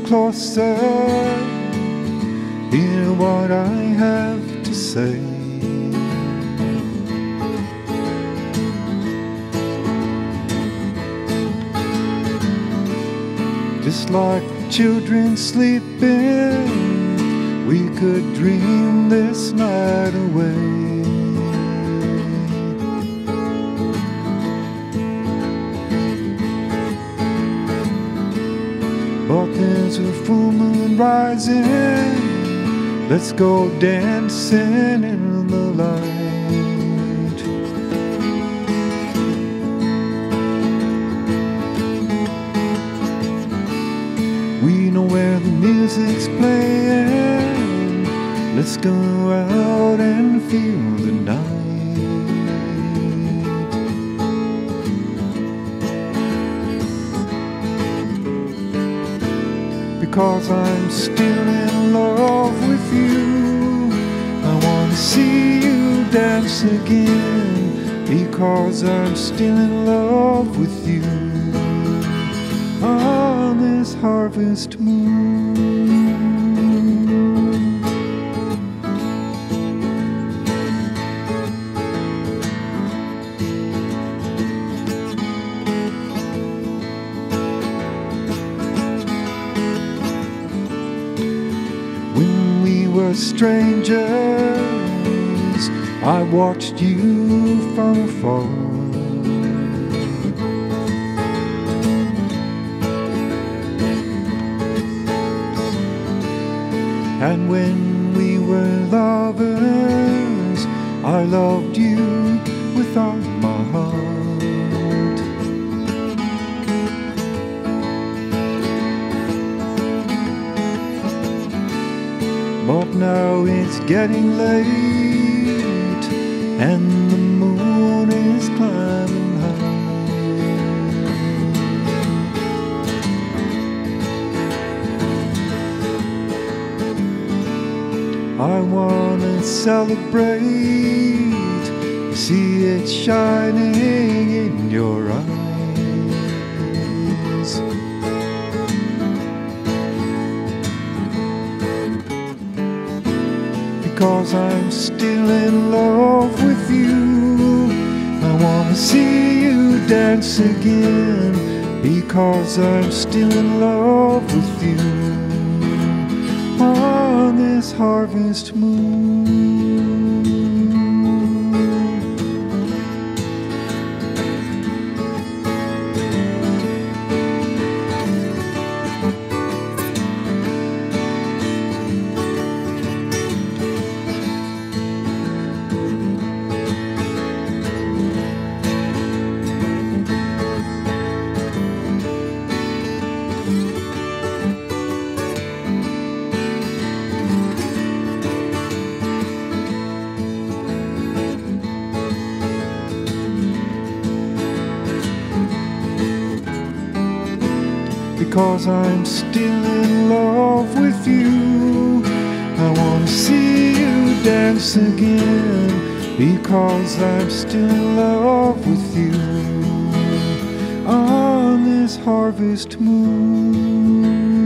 closer, hear what I have to say. Just like children sleeping, we could dream this night away. But there's a full moon rising, let's go dancing in the light. We know where the music's playing, let's go out and feel the night. Because I'm still in love with you, I want to see you dance again. Because I'm still in love with you on this harvest moon. When we were strangers, I watched you from afar. And when we were lovers, I loved you with all my heart. But now it's getting late, and the moon is climbing high. I wanna celebrate, see it shining in your eyes. Because I'm still in love with you, I wanna see you dance again. Because I'm still in love with you on this harvest moon. Because I'm still in love with you, I want to see you dance again. Because I'm still in love with you on this harvest moon.